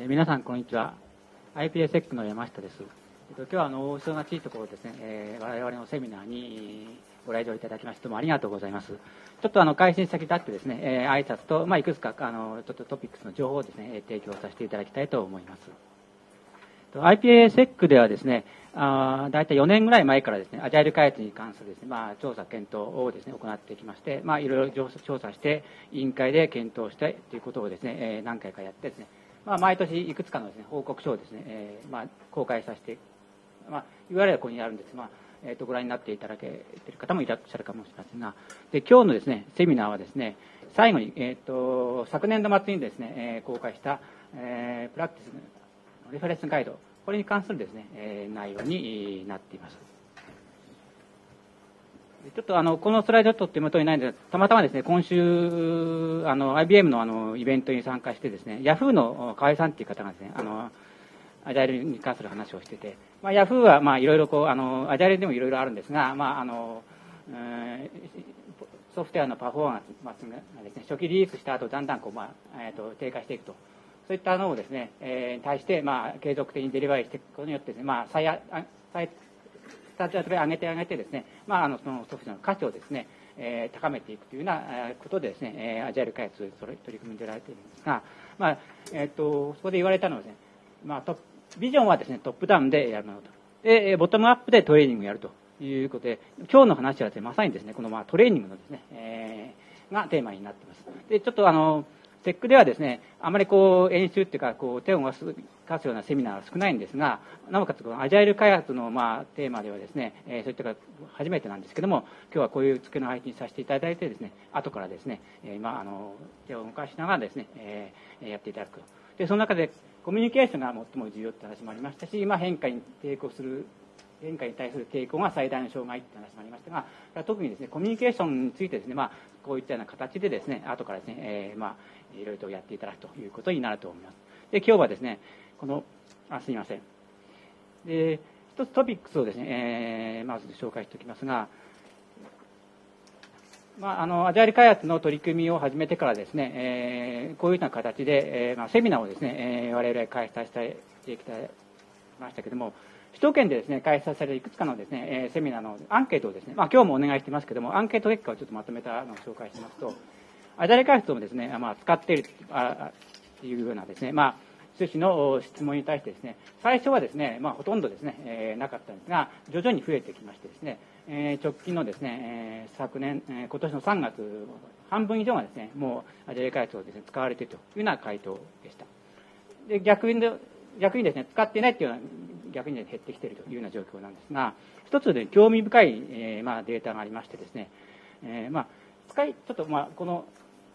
皆さんこんにちは。IPSEC の山下です。今日はお忙しいところですね、我々のセミナーにご来場いただきましてどうもありがとうございます。ちょっと開始に先立ってですね、挨拶と、いくつかちょっとトピックスの情報をですね、提供させていただきたいと思います。IPSEC ではですね、だいたい4年ぐらい前からですね、アジャイル開発に関するですね、調査検討をですね、行ってきまして、いろいろ調査して、委員会で検討してということをですね、何回かやってですね、毎年いくつかのですね、報告書をですね、公開させて、URL はここにあるんですが、ご覧になっていただけている方もいらっしゃるかもしれませんが、で、今日のですね、セミナーはですね、最後に、昨年度末にですね、公開した、プラクティスのレファレンスガイド、これに関するですね、内容になっています。ちょっとこのスライドと手元にないので、たまたまですね、今週、IBM のイベントに参加してですね、Yahoo の河合さんっていう方がですね、アジャイルに関する話をしてて、Yahoo はいろいろアジャイルでもいろいろあるんですが、ソフトウェアのパフォーマンスがですね、初期リリースした後、だんだん低下していくと。そういったのをですね、対して、継続的にデリバリーしていくことによってですね、スタジオで上げてですね、そのソフトの価値をですね、高めていくというようなことでですね、アジャイル開発取り組みでられているんですが、そこで言われたのはですね、ビジョンはですね、トップダウンでやるものと。で、ボトムアップでトレーニングをやるということで、今日の話はですね、まさにですね、このトレーニングのですね、がテーマになっています。で、ちょっとSEC ではですね、あまり演習っていうか、手を動かすようなセミナーは少ないんですが、なおかつアジャイル開発のテーマではですね、そういったが初めてなんですけども、今日はこういう机の配置にさせていただいてですね、後からですね、手を動かしながらですね、やっていただく。で、その中でコミュニケーションが最も重要って話もありましたし、変化に対する抵抗が最大の障害って話もありましたが、特にですね、コミュニケーションについてですね、こういったような形でですね、後からですね、いろいろとやっていただくということになると思います。で、今日はですね、すみません。で、一つトピックスをですね、まず紹介しておきますが、アジャイル開発の取り組みを始めてからですね、こういうような形で、セミナーをですね、我々開催してきましたけれども、首都圏でですね、開催されるいくつかのですね、セミナーのアンケートをですね、今日もお願いしてますけれども、アンケート結果をちょっとまとめたのを紹介しますと、アジャイル開発をですね、使っているというようなですね、趣旨の質問に対してですね、最初はですね、ほとんどですね、なかったんですが、徐々に増えてきましてですね、直近のですね、昨年、今年の3月、半分以上がですね、もうアジャイル開発をですね、使われているというような回答でした。で、逆にですね、使っていないというのは逆に減ってきているというような状況なんですが、一つで興味深い、データがありましてですね、ちょっとこの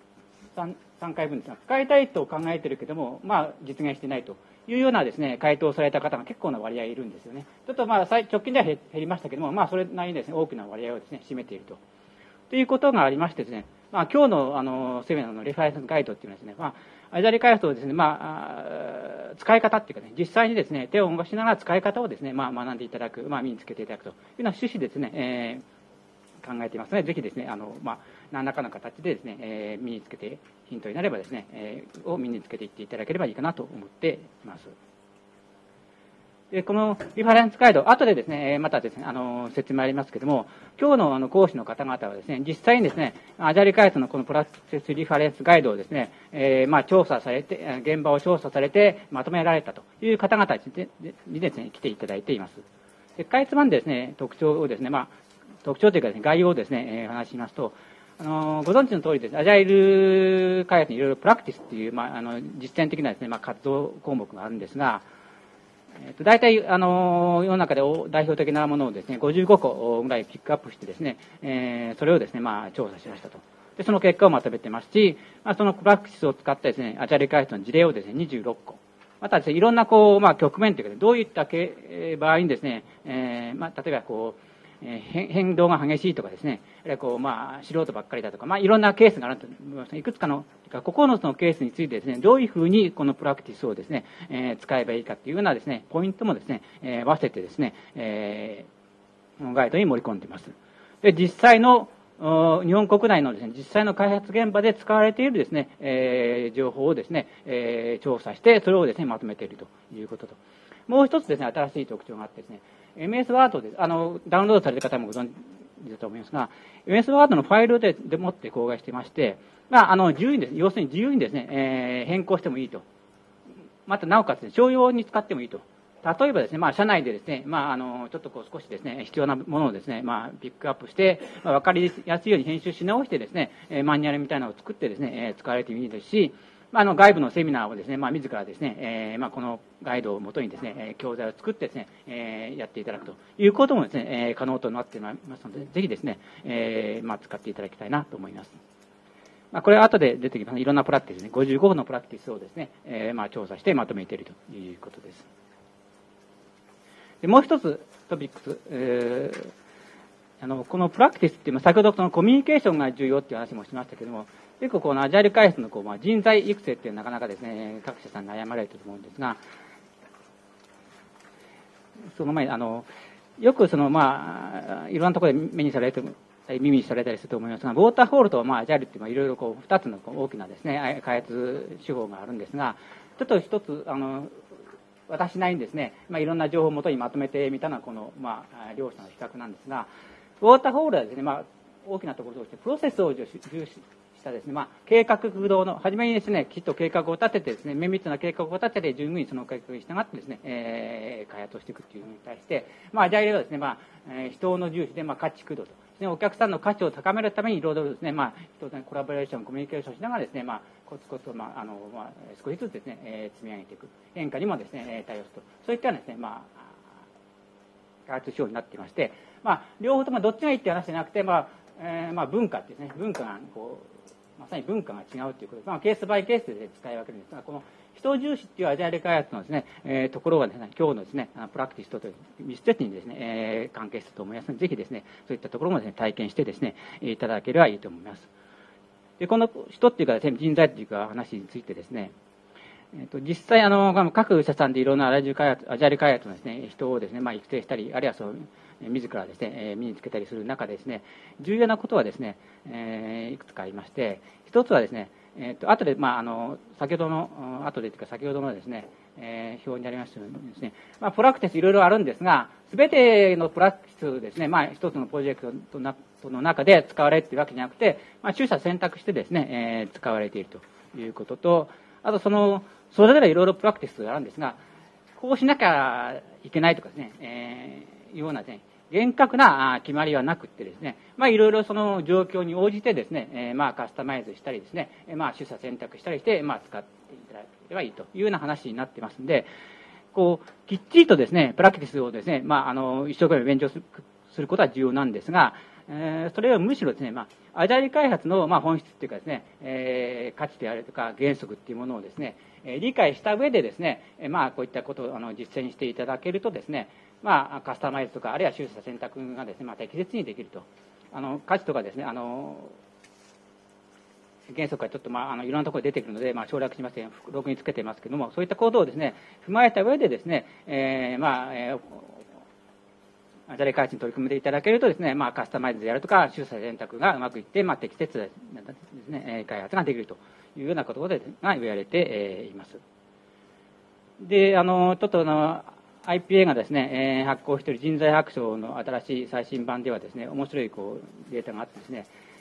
3回分ですが、使いたいと考えているけども、実現していないというようなですね、回答された方が結構な割合いるんですよね。ちょっと直近では減りましたけども、それなりにですね、大きな割合をですね、占めているということがありましてですね、今日のセミナーのレファレンスガイドっていうのはですね、アジャイル開発をですね、使い方っていうかね、実際にですね、手を動かしながら使い方をですね、学んでいただく、身につけていただくというような趣旨でですね、考えていますので、ぜひですね、何らかの形でですね、身につけて、ヒントになればですね、を身につけていっていただければいいかなと思っています。で、このリファレンスガイド、後でですね、またですね、説明ありますけれども、今日の講師の方々はですね、実際にですね、アジャイル開発のこのプラクティスリファレンスガイドをですね、調査されて、現場を調査されてまとめられたという方々にですね、来ていただいています。で、かいつまんでですね、特徴をですね、特徴というかですね、概要をですね、話しますと、ご存知の通りですね、アジャイル開発にいろいろプラクティスっていう、実践的なですね、活動項目があるんですが、大体、世の中で代表的なものをですね、55個ぐらいピックアップしてですね、それをですね、調査しましたと。で、その結果をまとめてますし、そのプラクティスを使ったですね、アジャイル開発の事例をですね、26個。またですね、いろんな局面というか、どういった場合にですね、例えば変動が激しいとかですね、あるいは素人ばっかりだとか、いろんなケースがあると思います。いくつかの、9つのケースについてですね、どういうふうにこのプラクティスをですね、使えばいいかというようなですね、ポイントもですね、合わせてですね、ガイドに盛り込んでいます。で、実際の日本国内のですね、実際の開発現場で使われているですね、情報をですね、調査して、それをですね、まとめているということと。もう一つですね、新しい特徴があってですね、MS ワードで、ダウンロードされた方もご存知だと思いますが、MS ワードのファイルでもって公開していまして、自由にですね、要するに自由にですね、変更してもいいと。また、なおかつ、商用に使ってもいいと。例えばですね、社内でですね、ちょっと少しですね、必要なものをですね、ピックアップして、わかりやすいように編集し直してですね、マニュアルみたいなのを作ってですね、使われてもいいですし、外部のセミナーをですね、自らですね、このガイドをもとにですね、教材を作ってですね、やっていただくということもですね、可能となっていますので、ぜひですね、使っていただきたいなと思います。これは後で出てきます。いろんなプラクティスね、55分のプラクティスをですね、調査してまとめているということです。でもう一つトピックス、このプラクティスっていうのは、先ほどそのコミュニケーションが重要っていう話もしましたけれども、結構このアジャイル開発の人材育成っていうのはなかなかですね、各社さん悩まれると思うんですが、その前によくいろんなところで目にされて耳にされたりすると思いますが、ウォーターフォールとアジャイルっていうのはいろいろ2つの大きなですね、開発手法があるんですが、ちょっと一つ私なりにですね、いろんな情報をもとにまとめてみたのはこの両者の比較なんですが、ウォーターフォールはですね、大きなところとしてプロセスを重視したですね、計画駆動の初めにですね、きっと計画を立ててですね、綿密な計画を立てて十分にその計画に従ってですね、開発をしていくというのに対して、アジャイルはですね、人の重視で価値駆動とですね、お客さんの価値を高めるためにいろいろですね、人とコラボレーション、コミュニケーションしながらですね、コツコツと少しずつですね、積み上げていく、変化にもですね、対応すると、そういったですね、開発手法になっていまして、両方ともどっちがいいって話じゃなくて、文化ってですね、文化がまさに文化が違うということで、ケースバイケースで使い分けるんですが、この人重視っていうアジャイル開発のですね、ところはですね、今日のですね、プラクティスと密接にですね、関係すると思いますので、ぜひですね、そういったところもですね、体験してですね、いただければいいと思います。で、この人っていうかですね、人材っていうか話についてですね、実際各社さんでいろんなアジャイル開発のですね、人をですね、育成したり、あるいは自らですね、身につけたりする中でですね、重要なことはですね、いくつかありまして、一つはですね、後で、先ほどのですね、表にありましたようにですね、プラクティスいろいろあるんですが、すべてのプラクティスですね、一つのプロジェクトの中で使われているわけじゃなくて、取捨選択してですね、使われているということと、あとそれぞれいろいろプラクティスがあるんですが、こうしなきゃいけないとかですね、ようなですね、厳格な決まりはなくってですね、いろいろその状況に応じてですね、カスタマイズしたりですね、取捨選択したりして、使っていただければいいというような話になってますんで、きっちりとですね、プラクティスをですね、一生懸命勉強することは重要なんですが、それをむしろですね、アジャイル開発の本質っていうかですね、価値であるとか原則っていうものをですね、理解した上でですね、こういったことを実践していただけるとですね、カスタマイズとかあるいは取捨選択がですね、適切にできると。価値とかですね、原則がちょっといろんなところで出てくるので、省略しまして、ログにつけていますけれども、そういったことをですね、踏まえた上でですね、アジャイル開発に取り組んでいただけるとですね、カスタマイズであるとか、取捨選択がうまくいって、適切なですね、開発ができるというようなことが言われています。で、ちょっとIPA がですね、発行している人材白書の新しい最新版ではですね、面白いデータがあってですね、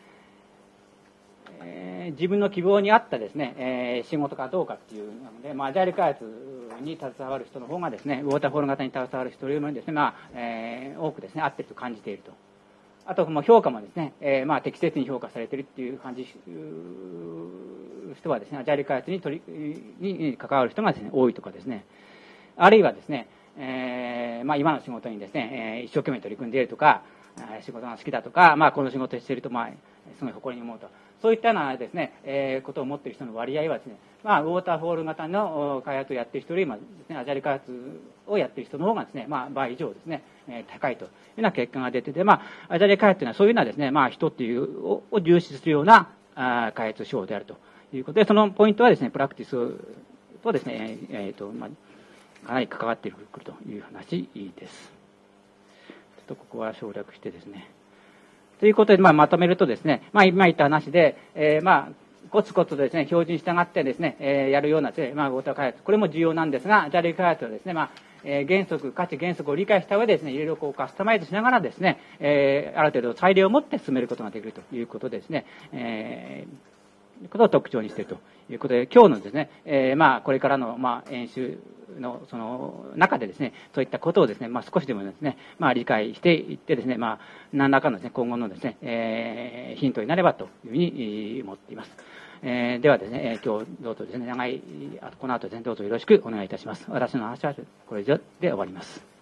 自分の希望に合ったですね、仕事かどうかっていうので、アジャイル開発に携わる人の方がですね、ウォーターフォール型に携わる人よりもですね、多くですね、合っていると感じていると。あと、評価もですね、適切に評価されているっていう感じ人はですね、アジャイル開発に関わる人がですね、多いとかですね、あるいはですね、今の仕事にですね、一生懸命取り組んでいるとか、仕事が好きだとか、この仕事をしていると、すごい誇りに思うと。そういったようなですね、ことを持っている人の割合はですね、ウォーターフォール型の開発をやっている人よりもですね、アジャイル開発をやっている人の方がですね、倍以上ですね、高いというような結果が出てて、アジャイル開発というのはそういうようなですね、人っていうを重視するような開発手法であるということで、そのポイントはですね、プラクティスとですね、かなり関わってくるという話です。ちょっとここは省略してですね。 ということで、まとめるとですね、今言った話で、コツコツとですね、標準に従ってですね、やるようなですね、ウォーター開発、これも重要なんですが、JALI開発はですね、原則、価値原則を理解した上でですね、いろいろこうカスタマイズしながらですね、ある程度裁量を持って進めることができるということですね、ことを特徴にしているということで、今日のですね、これからの演習のその中でですね、そういったことをですね、少しでもですね、理解していってですね、何らかのですね、今後のですね、ヒントになればというふうに思っています。ではですね、今日どうぞですね、この後ですね、どうぞよろしくお願いいたします。私の話はこれ以上で終わります。